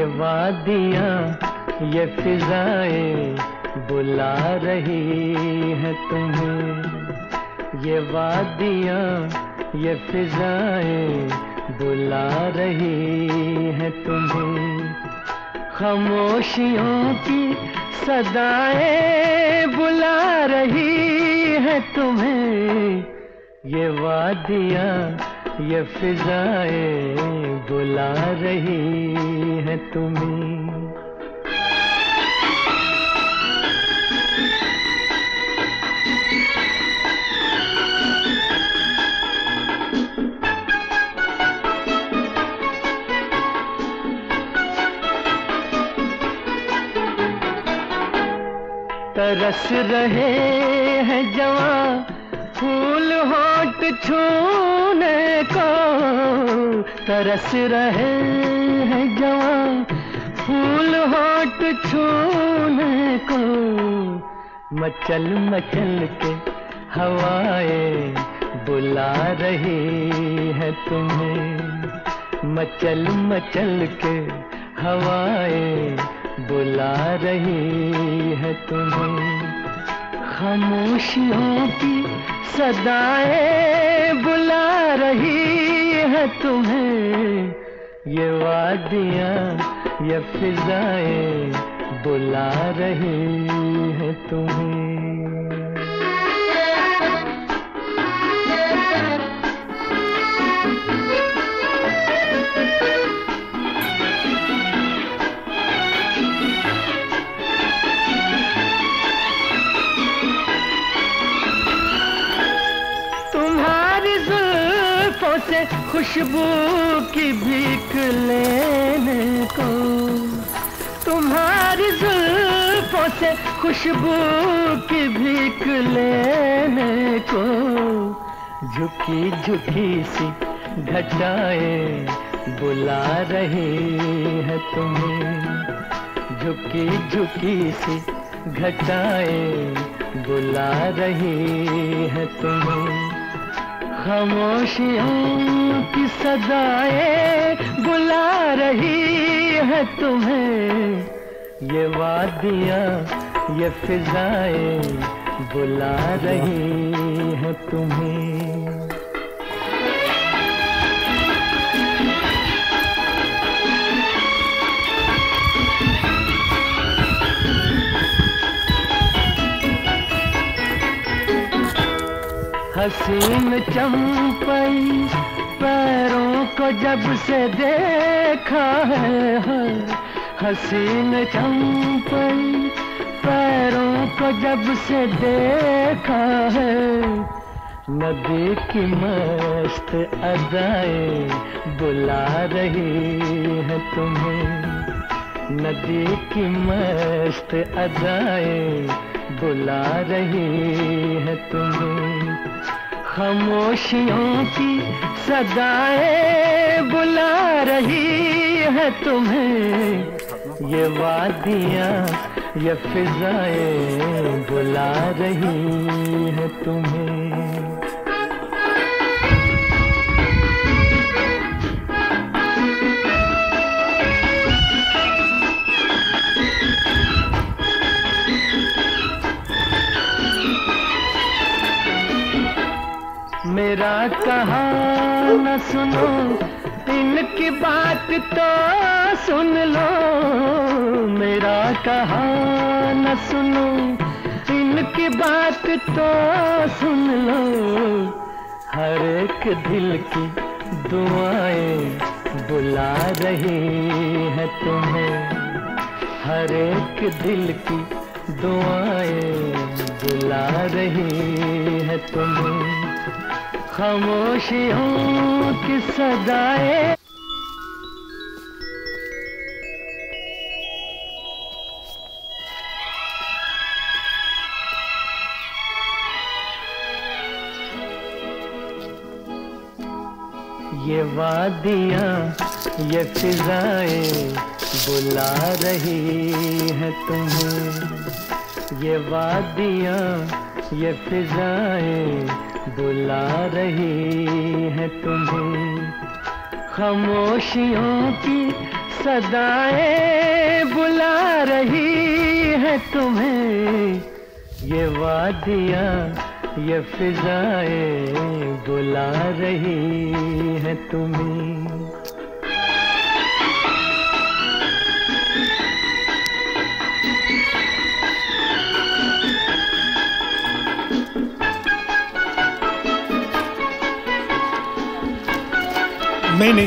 ये वादियाँ ये फिजाएं बुला रही हैं तुम्हें। ये वादियाँ ये फिजाएं बुला रही हैं तुम्हें। खामोशियों की सदाएं बुला रही हैं तुम्हें। ये वादियाँ ये फिजाएं बुला रही हैं तुम्हें। तरस रहे हैं जवां फूल होठ छूने को। तरस रहे हैं जवां फूल होठ छूने को। मचल मचल के हवाएं बुला रही है तुम्हें। मचल मचल के हवाएं बुला रही है तुम्हें। खामोशियों की सदाएं बुला रही है तुम्हें। ये वादियाँ ये फिजाएं बुला रही है तुम्हें। से खुशबू की भीख लेने को। तुम्हारी जुल्फों से खुशबू की भीख लेने को। झुकी झुकी सी घटाएं बुला रही है तुम्हें। झुकी झुकी सी घटाएं बुला रही है तुम्हें। खामोशियों की सदाएं बुला रही है तुम्हें। ये वादियाँ ये फिजाएं बुला रही है तुम्हें। हसीन चंपई पैरों को जब से देखा है। हसीन चंपई पैरों को जब से देखा है। नदी की मस्त अदाएं बुला रही है तुम्हें। नदी की मस्त अदाएं बुला रही है तुम्हें। खामोशियों की सदाएं बुला रही है तुम्हें। ये वादियाँ ये फिजाएं बुला रही है तुम्हें। मेरा कहा न सुनो इनकी बात तो सुन लो। मेरा कहा न सुनो इनकी बात तो सुन लो। हर एक दिल की दुआएं बुला रही है तुम्हें। हर एक दिल की दुआएं बुला रही है तुम्हें। खामोशियों की सदाएं ये वादियाँ ये फिजाएं बुला रही है तुम्हें। ये वादियाँ ये फिजाएं बुला रही है तुम्हें। खामोशियों की सदाएं बुला रही है तुम्हें, ये वादियाँ ये फिजाएं बुला रही है तुम्हें। नहीं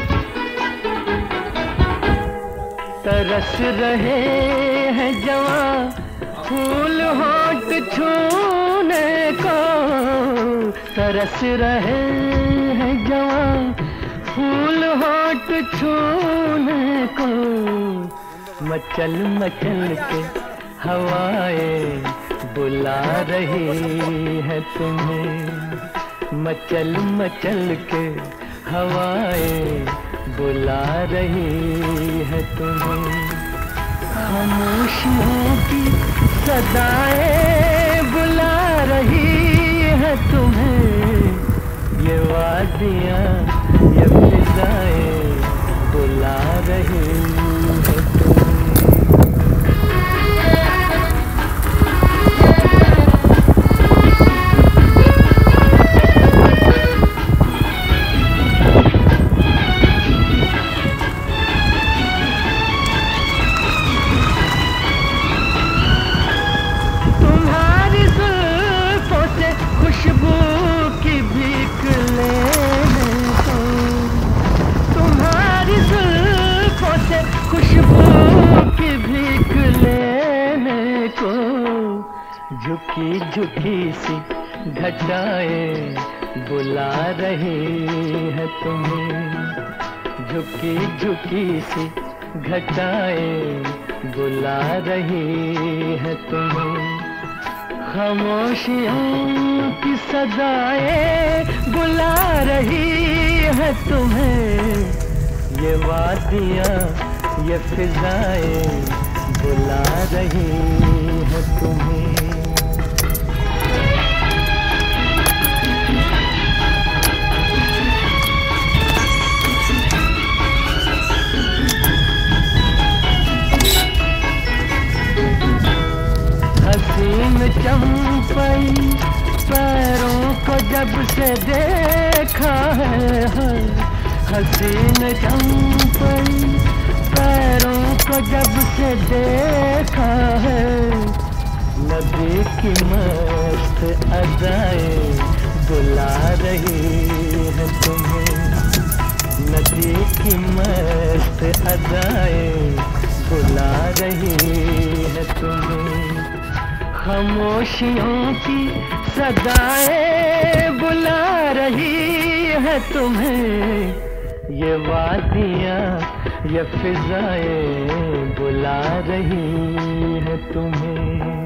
तरस रहे हैं जवां फूल होठ छूने को, तरस रहे हैं जवां फूल होठ छूने को। मचल मचल के हवाएं बुला रही है तुम्हें, मचल मचल के हवाएं बुला रही है तुम्हें। खामोशियों की सदाएं बुला रही है तुम्हें, ये वादियाँ ये फिजाएं बुला रही है तुम्हें। झुकी झुकी सी घटाएं बुला रही है तुम्हें, झुकी झुकी सी घटाएं बुला रही है तुम्हें। खामोशियों की सदाएं बुला रही है तुम्हें, ये वादियाँ ये फिजाएं बुला रही है तुम्हें। हसीन चंपई पैरों को जब से देखा है, हसीन चंपई पैरों को जब से देखा है। नदी की मस्त अदाएं बुला रही है तुम्हें, नदी की मस्त अदाएं बुला रही है तुम्हें। खामोशियों की सदाएं बुला रही है तुम्हें, ये वादियाँ ये फिजाएं बुला रही है तुम्हें।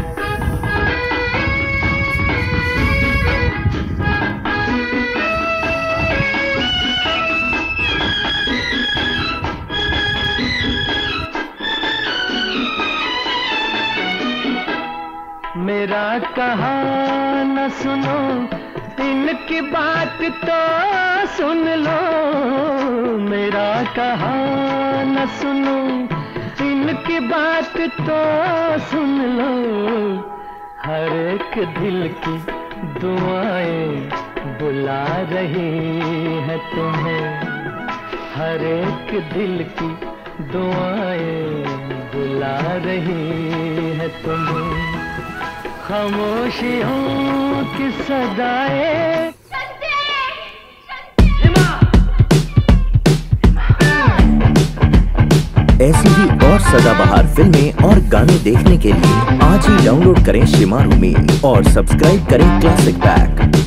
मेरा कहा न सुनो इनकी बात तो सुन लो, मेरा कहा न सुनो इनकी बात तो सुन लो। हर एक दिल की दुआएं बुला रही है तुम्हें, हर एक दिल की दुआएं बुला रही है तुम्हें। खामोशियों की सदाएं। ऐसी ही और सदाबहार फिल्में और गाने देखने के लिए आज ही डाउनलोड करें शिमारू में और सब्सक्राइब करें क्लासिक पैक।